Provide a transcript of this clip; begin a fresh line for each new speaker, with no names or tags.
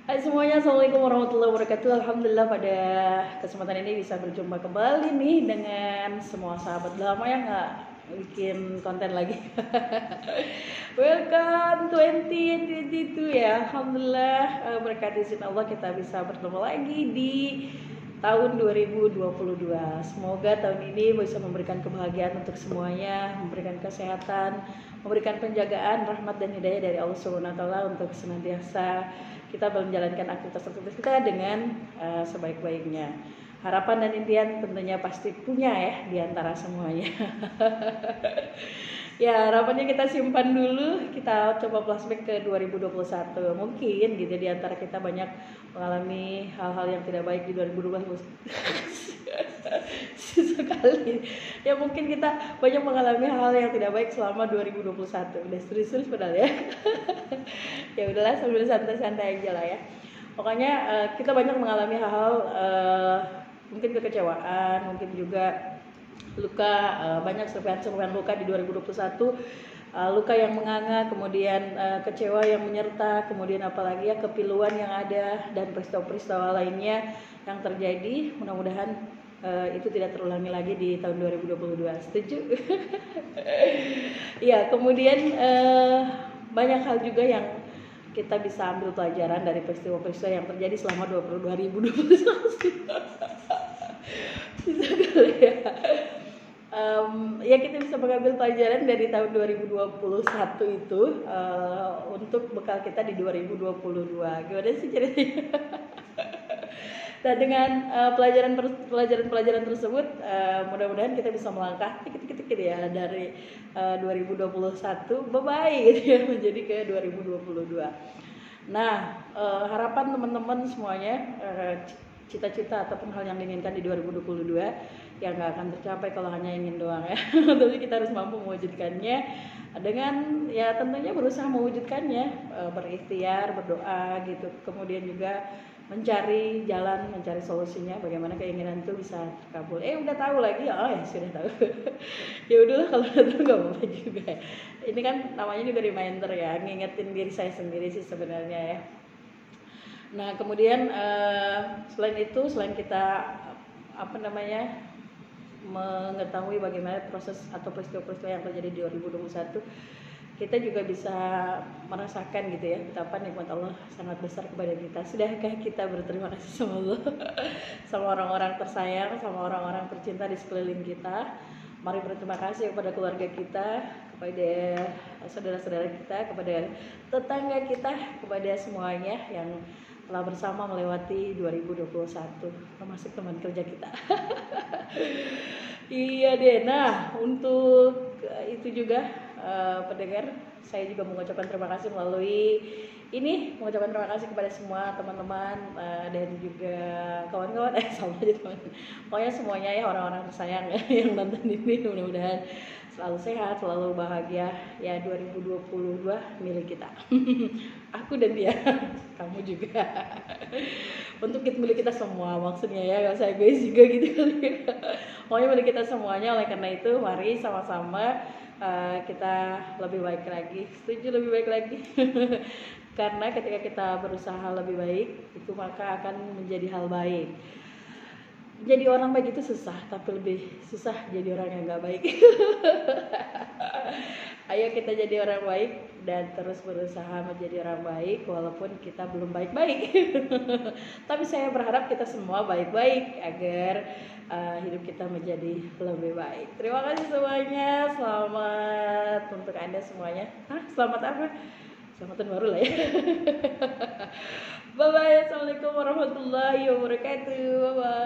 Hai semuanya, assalamualaikum warahmatullahi wabarakatuh. Alhamdulillah pada kesempatan ini bisa berjumpa kembali nih dengan semua sahabat lama yang nggak bikin konten lagi. Welcome 2022 ya. Alhamdulillah berkat izin Allah kita bisa bertemu lagi di tahun 2022. Semoga tahun ini bisa memberikan kebahagiaan untuk semuanya, memberikan kesehatan, memberikan penjagaan, rahmat dan hidayah dari Allah Subhanahu wa taala untuk senantiasa kita menjalankan aktivitas kita dengan sebaik-baiknya. Harapan dan impian tentunya pasti punya ya di antara semuanya. Ya, harapannya kita simpan dulu, kita coba flashback ke 2021. Mungkin gitu di antara kita banyak mengalami hal-hal yang tidak baik di 2021. Sekali. Ya mungkin kita banyak mengalami hal yang tidak baik selama 2021. Udah serius-serius padahal ya. Ya udahlah, sambil santai-santai aja lah ya. Pokoknya kita banyak mengalami hal-hal mungkin kekecewaan, mungkin juga luka, banyak serpihan-serpihan luka di 2021, luka yang menganga, kemudian kecewa yang menyerta, kemudian apalagi ya kepiluan yang ada dan peristiwa-peristiwa lainnya yang terjadi. Mudah-mudahan itu tidak terulangi lagi di tahun 2022. Setuju? Ya, kemudian banyak hal juga yang kita bisa ambil pelajaran dari peristiwa-peristiwa yang terjadi selama 2021. Bisa kali ya. Ya kita bisa mengambil pelajaran dari tahun 2021 itu untuk bekal kita di 2022. Gimana sih ceritanya? Nah dengan pelajaran tersebut mudah-mudahan kita bisa melangkah dikit-dikit ya dari 2021 bye-bye gitu ya menjadi ke 2022. Nah harapan teman-teman semuanya, cita-cita ataupun hal yang diinginkan di 2022 yang nggak akan tercapai kalau hanya ingin doang ya. Tapi kita harus mampu mewujudkannya dengan ya tentunya berusaha mewujudkannya, berikhtiar, berdoa gitu. Kemudian juga mencari jalan, mencari solusinya bagaimana keinginan itu bisa terkabul. Udah tahu lagi? Oh ya sudah tahu. Ya udahlah kalau udah tahu nggak apa-apa juga. Ini kan namanya juga reminder ya, ngingetin diri saya sendiri sih sebenarnya ya. Nah kemudian selain kita mengetahui bagaimana proses atau peristiwa-peristiwa yang terjadi di 2021, kita juga bisa merasakan gitu ya betapa nikmat Allah sangat besar kepada kita. Sudahkah kita berterima kasih sama Allah, sama orang-orang tersayang, sama orang-orang tercinta di sekeliling kita? Mari berterima kasih kepada keluarga kita, kepada saudara-saudara kita, kepada tetangga kita, kepada semuanya yang telah bersama melewati 2021, termasuk teman kerja kita. Iya deh. Nah untuk itu juga pendengar, saya juga mengucapkan terima kasih melalui ini, mengucapkan terima kasih kepada semua teman-teman dan juga kawan-kawan, sama aja teman. Pokoknya semuanya ya orang-orang tersayang yang nonton ini, mudah-mudahan selalu sehat, selalu bahagia ya. 2022 milik kita. Aku dan dia, kamu juga. Untuk milik kita semua maksudnya ya, gak usah egois juga gitu kali. Pokoknya milik kita semuanya. Oleh karena itu mari sama-sama kita lebih baik lagi. Setuju, lebih baik lagi. Karena ketika kita berusaha lebih baik itu maka akan menjadi hal baik. Jadi orang baik itu susah, tapi lebih susah jadi orang yang gak baik. Ayo kita jadi orang baik dan terus berusaha menjadi orang baik walaupun kita belum baik-baik. Tapi saya berharap kita semua baik-baik agar hidup kita menjadi lebih baik. Terima kasih semuanya. Selamat untuk Anda semuanya. Selamat apa? Selamat tahun baru lah ya. Bye bye. Assalamualaikum warahmatullahi wabarakatuh. Bye bye.